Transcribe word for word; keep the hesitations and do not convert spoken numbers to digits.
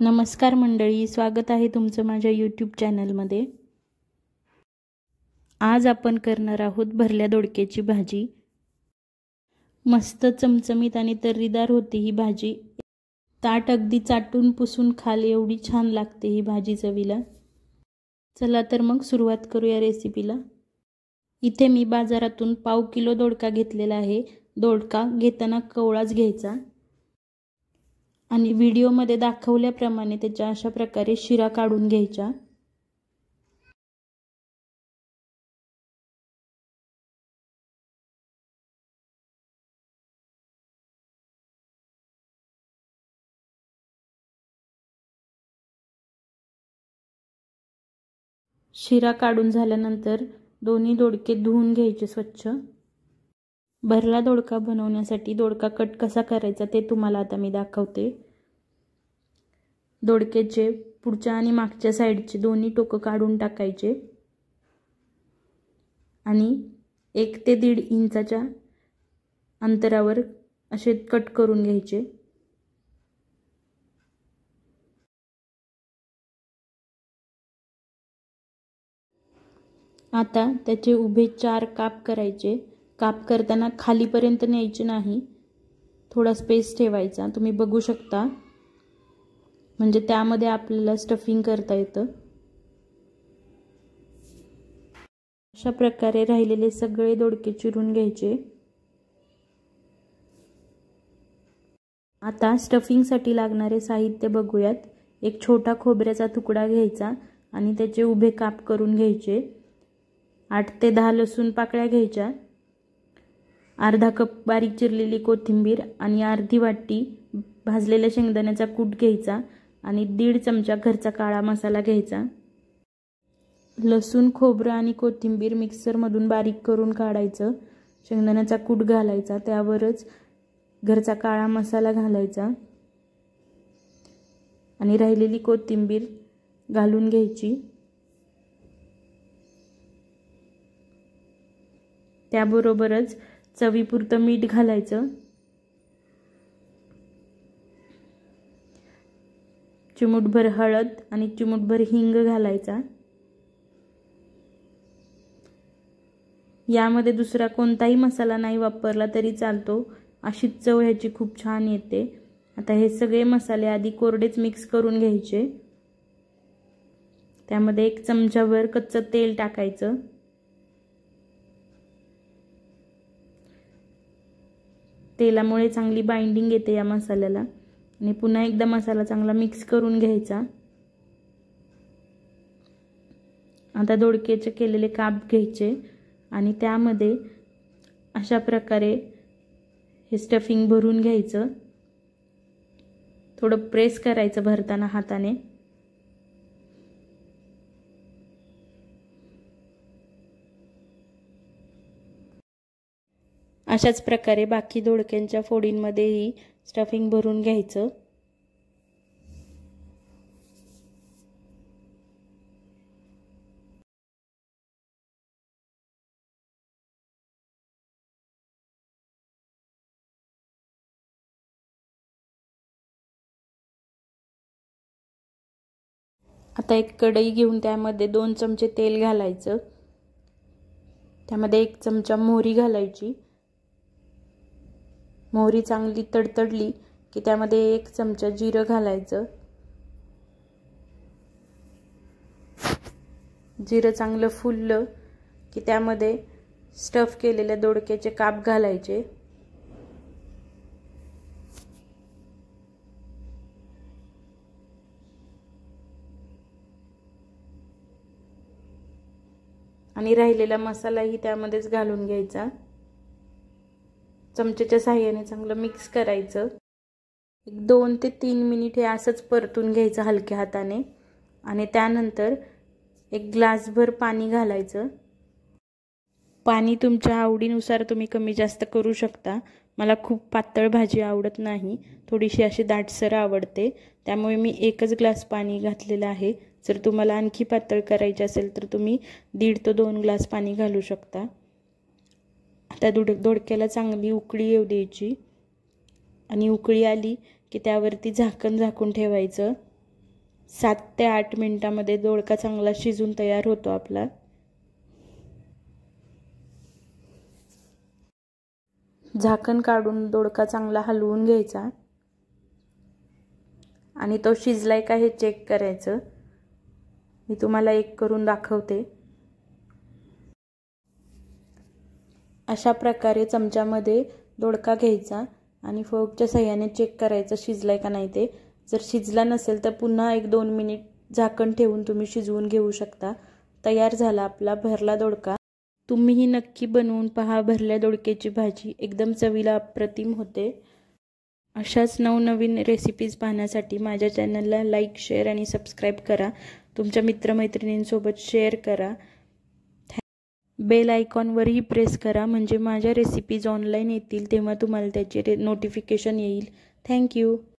नमस्कार मंडळी, स्वागत आहे तुमचं माझ्या यूट्यूब चॅनलमध्ये। आज आपण करणार आहोत भरल्या दोडक्याची भाजी। मस्त चमचमीत आणि तर्रीदार होती ही भाजी। ताट अगदी चाटून पुसून खाल एवढी छान लागते ही भाजी चवीला। चला तर मग सुरुवात करूया रेसिपीला। इथे मी बाजारातून पाव किलो दोडका घेतलेला आहे। दोडका घेताना कवळाच घ्यायचा आणि व्हिडिओमध्ये दाखवल्याप्रमाणे त्याच्या अशा प्रकारे शिरा काढून घ्यायच्या। शिरा काढून झाल्यानंतर दोन्ही दोडके धुवून घ्यायचे स्वच्छ। भरला दोडका बनवण्यासाठी दोडका कट कसा करायचा ते तुम्हाला आता मी दाखवते। दोडक्याचे पुढच्या आणि मागच्या साइडचे दोन्ही टोक काढून टाकायचे आणि एक ते दीड इंचाच्या अंतरावर असे कट करून घ्यायचे। आता त्याचे उभे चार काप करायचे। काप करताना खालीपर्यंत न्यायचे नाही, थोडा स्पेस ठेवायचा। तुम्ही बघू शकता, म्हणजे त्यामध्ये आपल्याला स्टफिंग करता येतं। अशा प्रकारे राहिलेले सगळे दोडके चिरून घ्यायचे। आता स्टफिंगसाठी लागणारे साहित्य बघूयात। एक छोटा खोबऱ्याचा तुकडा घ्यायचा आणि त्याचे उभे काप करून घ्यायचे। आठ ते दहा लसूण पाकळ्या घ्यायच्या। अर्धा कप बारीक चिरलेली कोथिंबीर आणि अर्धी वाटी भाजलेल्या शेंगदाण्याचा कूट घ्यायचा आणि दीड चमचा घरचा काळा मसाला घ्यायचा। लसूण, खोबरं आणि कोथिंबीर मिक्सरमधून बारीक करून काढायचं। शेंगदाण्याचा कूट घालायचा, त्यावरच घरचा काळा मसाला घालायचा आणि राहिलेली कोथिंबीर घालून घ्यायची। त्याबरोबरच चवीपुरतं मीठ घालायचं। चिमूटभर हळद आणि चिमूटभर हिंग घालायचा। यामध्ये दुसरा कोणताही मसाला नाही वापरला तरी चालतो, अशी चव ह्याची खूप छान येते। आता हे सगळे मसाले आधी कोरडेच मिक्स करून घ्यायचे। त्यामध्ये एक चमचाभर कच्चं तेल टाकायचं। तेलामुळे चांगली बाइंडिंग येते या मसाल्याला आणि पुन्हा एकदा मसाला चांगला मिक्स करून घ्यायचा। आता दोडक्याचे केलेले काप घ्यायचे आणि त्यामध्ये अशा प्रकारे हे स्टफिंग भरून घ्यायचं। थोडं प्रेस करायचं भरताना हाताने। अशाच प्रकारे बाकी दोडक्यांच्या फोडींमध्येही स्टफिंग भरून घ्यायचं। आता एक कढई घेऊन त्यामध्ये दोन चमचे तेल घालायचं। त्यामध्ये एक चमचा मोहरी घालायची। मोहरी चांगली तडतडली की त्यामध्ये एक चमचा जिरं घालायचं। जिरं चांगलं फुललं की त्यामध्ये स्टफ केलेले दोडक्याचे काप घालायचे। आणि राहिलेला मसालाही त्यामध्येच घालून घ्यायचा। चमच्याच्या साहाय्याने चांगलं मिक्स करायचं। एक दोन ते तीन मिनिट हे असंच परतून घ्यायचं हलक्या हाताने आणि त्यानंतर एक ग्लासभर पाणी घालायचं। पाणी तुमच्या आवडीनुसार तुम्ही कमी जास्त करू शकता। मला खूप पातळ भाजी आवडत नाही, थोडीशी अशी दाटसर आवडते, त्यामुळे मी एकच ग्लास पाणी घातलेलं आहे। जर तुम्हाला आणखी पातळ करायचे असेल तर तुम्ही दीड ते दोन ग्लास पाणी घालू शकता। आता दोड दोडक्याला चांगली उकळी येऊ द्यायची आणि उकळी आली की त्यावरती झाकण झाकून ठेवायचं। सात ते आठ मिनटामध्ये दोडका चांगला शिजून तयार होतो आपला. झाकण काढून दोडका चांगला हलवून घ्यायचा आणि तो शिजलाय का हे चेक करायचं. मी तुम्हाला एक करून दाखवते. अशा प्रकारे चमच्यामध्ये दोडका घ्यायचा आणि फोर्कच्या साहाय्याने चेक करायचं शिजलाय का नाही ते. जर शिजला नसेल तर पुन्हा एक दोन मिनिट झाकण ठेवून तुम्ही शिजवून घेऊ शकता. तयार झाला आपला भरला दोडका. तुम्हीही नक्की बनवून पहा भरल्या दोडक्याची भाजी. एकदम चवीला अप्रतिम होते. अशाच नवनवीन रेसिपीज पाहण्यासाठी माझ्या चॅनलला लाईक, शेअर आणि सबस्क्राईब करा. तुमच्या मित्रमैत्रिणींसोबत शेअर करा. बेल आयकॉनवरही प्रेस करा म्हणजे माझ्या रेसिपीज ऑनलाईन येतील तेव्हा तुम्हाला त्याचे नोटिफिकेशन येईल. थँक्यू.